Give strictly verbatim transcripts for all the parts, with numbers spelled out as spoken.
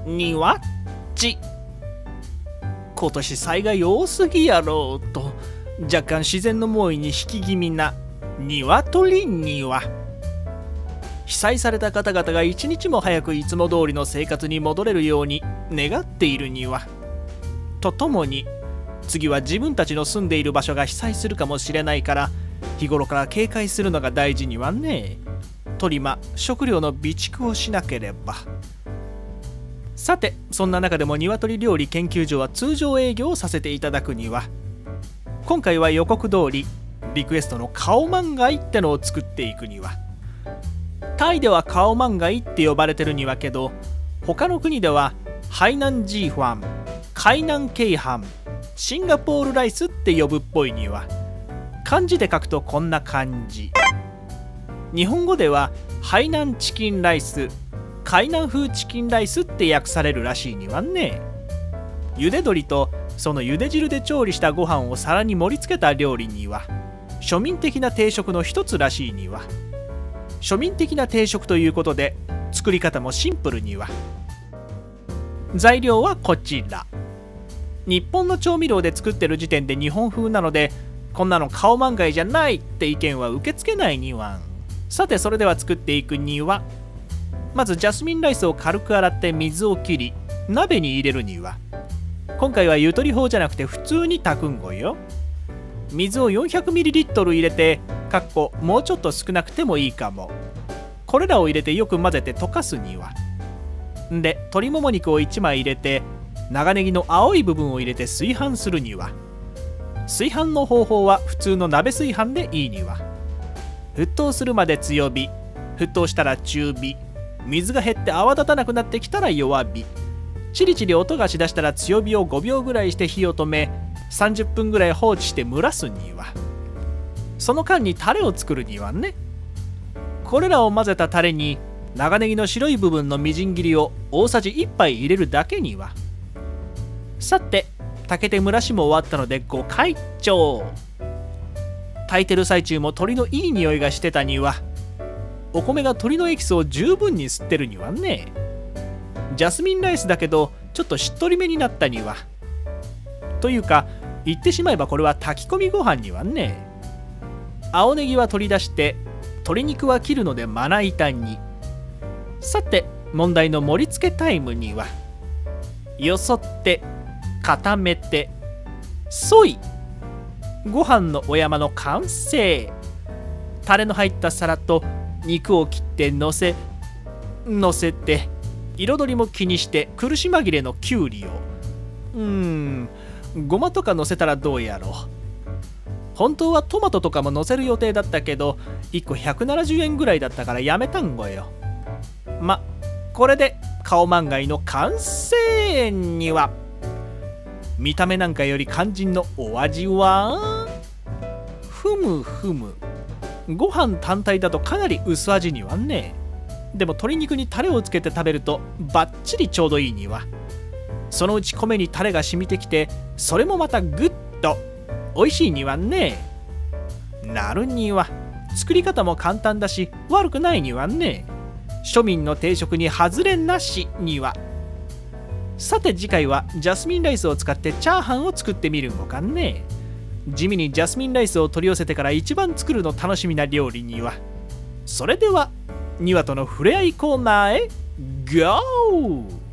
庭っち。今年災害多すぎやろうと若干自然の猛威に引き気味な鶏には、被災された方々が一日も早くいつも通りの生活に戻れるように願っているには、とともに次は自分たちの住んでいる場所が被災するかもしれないから日頃から警戒するのが大事にはね。とりま食料の備蓄をしなければ。さてそんな中でも鶏料理研究所は通常営業をさせていただくには、今回は予告通りリクエストのカオマンガイってのを作っていくには、タイではカオマンガイって呼ばれてるにはけど、他の国ではハイナンジーファン、カイナンケイハン、シンガポールライスって呼ぶっぽいには、漢字で書くとこんな感じ。日本語ではハイナンチキンライス、海南風チキンライスって訳されるらしいにはね。茹で鶏とその茹で汁で調理したご飯を皿に盛り付けた料理には、庶民的な定食の一つらしいには。庶民的な定食ということで作り方もシンプルには。材料はこちら。日本の調味料で作ってる時点で日本風なので、こんなのカオマンガイじゃないって意見は受け付けないには。さてそれでは作っていくには、まずジャスミンライスを軽く洗って水を切り鍋に入れるには、今回はゆとり法じゃなくて普通に炊くんごよ。水を よんひゃくミリリットル 入れて、かっこもうちょっと少なくてもいいかも。これらを入れてよく混ぜて溶かすには。んで鶏もも肉をいちまい入れて、長ネギの青い部分を入れて炊飯するには。炊飯の方法は普通の鍋炊飯でいいには。沸騰するまで強火、沸騰したら中火、水が減って泡立たなくなってきたら弱火、チリチリ音がしだしたら強火をごびょうぐらいして火を止め、さんじゅっぷんぐらい放置して蒸らすには。その間にタレを作るにはね。これらを混ぜたタレに長ネギの白い部分のみじん切りを大さじいっぱい入れるだけには。さて炊けて蒸らしも終わったのでご開帳。炊いてる最中も鶏のいい匂いがしてたには、お米が鶏のエキスを十分に吸ってるにはね。ジャスミンライスだけどちょっとしっとりめになったには。というか言ってしまえばこれは炊き込みご飯にはね。青ネギは取り出して鶏肉は切るのでまな板に。さて問題の盛り付けタイムには、よそって固めてそい、ご飯のお山の完成。タレの入った皿と肉を切ってのせのせて、彩りも気にして苦し紛れのきゅうりを、うーんごまとかのせたらどうやろう。本当はトマトとかものせる予定だったけどいっこひゃくななじゅうえんぐらいだったからやめたんごよ。まこれでカオマンガイの完成には。見た目なんかより肝心のお味は、ふむふむ、ご飯単体だとかなり薄味にはね。でも鶏肉にタレをつけて食べるとバッチリちょうどいいには。そのうち米にタレが染みてきて、それもまたグッと美味しいにはね。なるには作り方も簡単だし悪くないにはね。庶民の定食に外れなしには。さて次回はジャスミンライスを使ってチャーハンを作ってみるのかね。地味にジャスミンライスを取り寄せてから一番作るの楽しみな料理には。それではにわとのふれあいコーナーへゴー。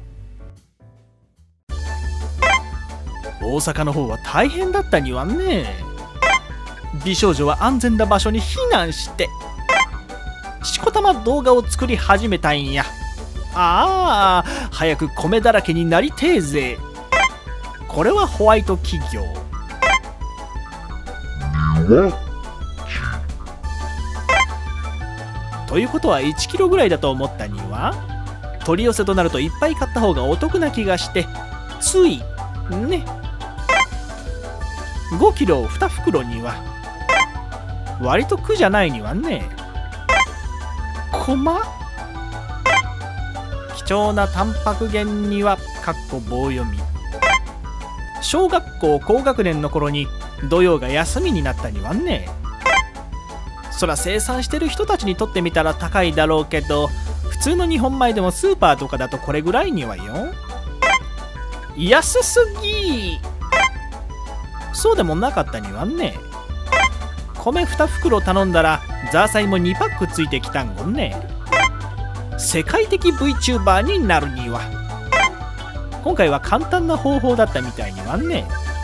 大阪の方は大変だったにはね。美少女は安全な場所に避難してしこたま動画を作り始めたんや。ああ早く米だらけになりてえぜ。これはホワイト企業。ということはいちキロぐらいだと思ったには。取り寄せとなるといっぱい買った方がお得な気がしてついね。ごキロにふくろには割と苦じゃないにはね。こま貴重なタンパク源にはかっこ棒読み。小学校高学年の頃に土曜が休みになったにはね。そら生産してる人たちにとってみたら高いだろうけど、 普通の日本米でもスーパーとかだとこれぐらいにはよ。安すぎ。そうでもなかったにはね。米に袋頼んだらザーサイもにパックついてきたんごね。世界的 VTuber になるには今回は簡単な方法だったみたいにはね。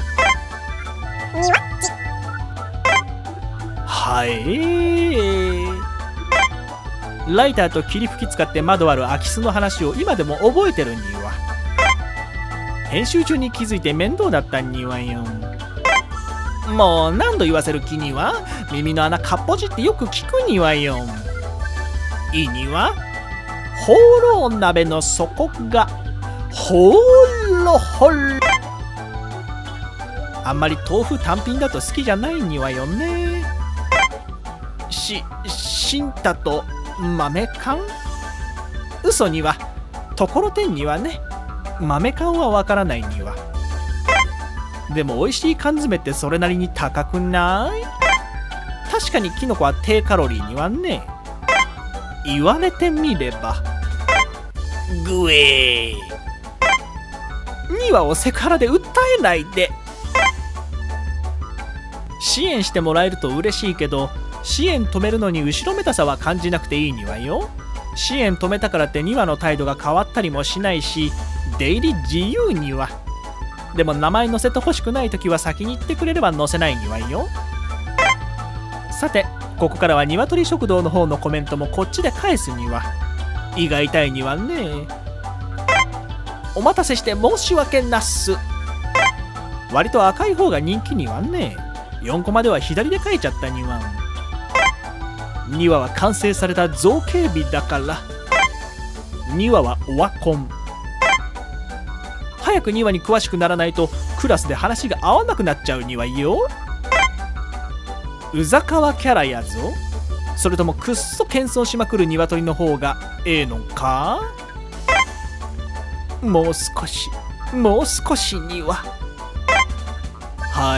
はいライターと霧吹き使って窓ある空き巣の話を今でも覚えてるには。編集中に気づいて面倒だったにはよ。もう何度言わせる気には。耳の穴かっぽじってよく聞くにはよ。いいにはホーロー鍋の底がほろほろ。あんまり豆腐単品だと好きじゃないにはよね。し、しんたと豆缶？嘘にはところてんにはね。豆缶はわからないには。でも美味しい缶詰ってそれなりに高くない？確かにキノコは低カロリーにはね。言われてみれば。ぐえーにわをセクハラで訴えないで。支援してもらえると嬉しいけど、支援止めるのに後ろめたさは感じなくていいにわよ。支援止めたからってにわの態度が変わったりもしないし、出入り自由には。でも名前載せてほしくない時は先に言ってくれれば載せないにわよ。さてここからは鶏食堂の方のコメントもこっちで返すには。胃が痛いにはね。お待たせして申し訳なっす。割と赤い方が人気にはね。よんコマでは左で書いちゃったには。にわは完成された造形美だから。にわはオワコン。早くにわに詳しくならないとクラスで話が合わなくなっちゃうにはよ。うざかわキャラやぞ。それともくっそ謙遜しまくる鶏の方がええのか。もう少しもう少しには。はい、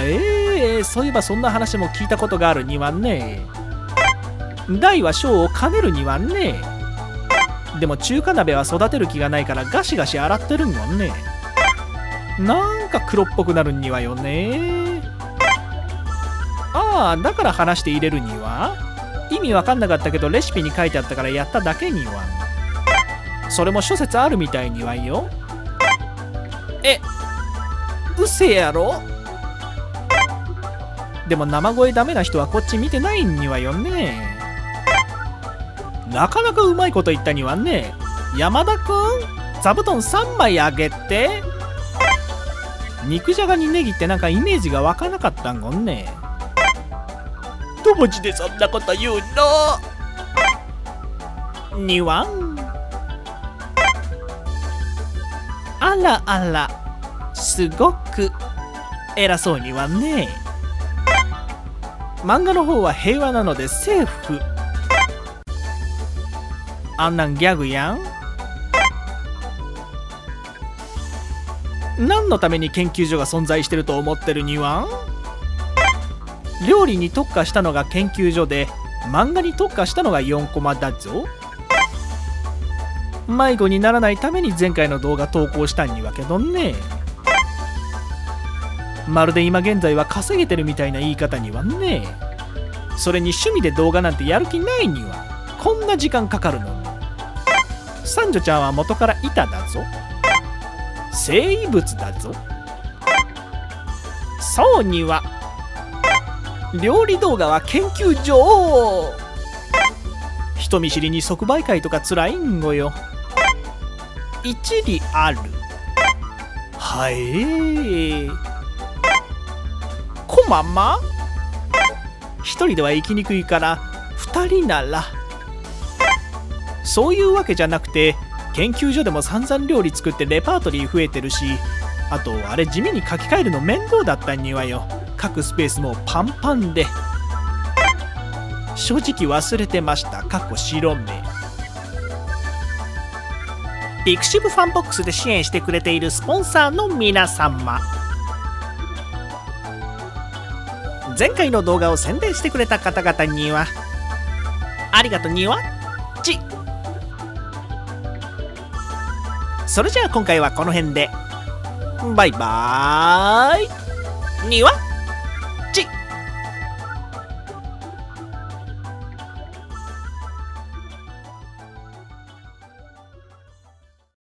そういえばそんな話も聞いたことがあるにはね。大は小を兼ねるにはね。でも中華鍋は育てる気がないからガシガシ洗ってるんはね。なんか黒っぽくなるにはよね。ああ、だから話して入れるには。意味わかんなかったけどレシピに書いてあったからやっただけには。それも諸説あるみたいにはよ。え、うせやろ。でも生声ダメな人はこっち見てないにはよね。なかなかうまいこと言ったにはね。山田くん、座布団さんまいあげて。肉じゃがにネギってなんかイメージが湧かなかったんごんね。どもじでそんなこと言うのにわん。あらあら、すごく偉そうにはね。漫画の方は平和なのでセーフ。あんなんギャグやん。何のために研究所が存在してると思ってるには。料理に特化したのが研究所で漫画に特化したのがよんコマだぞ。迷子にならないために前回の動画投稿したんにはけどね。まるで今現在は稼げてるみたいな言い方にはね。それに趣味で動画なんてやる気ないには。こんな時間かかるのに。三女ちゃんは元から板だぞ。生物だぞ。そうには。料理動画は研究所。人見知りに即売会とかつらいんごよ。一理ある。はい。こまま一人では生きにくいから二人なら。そういうわけじゃなくて研究所でも散々料理作ってレパートリー増えてるし、あとあれ地味に書き換えるの面倒だったにはよ。書くスペースもパンパンで。正直忘れてました。かっこ白目。ピクシブファンボックスで支援してくれているスポンサーの皆様、前回の動画を宣伝してくれた方々にはありがとうにわっち。 それじゃあ今回はこの辺でバイバーイ。にわ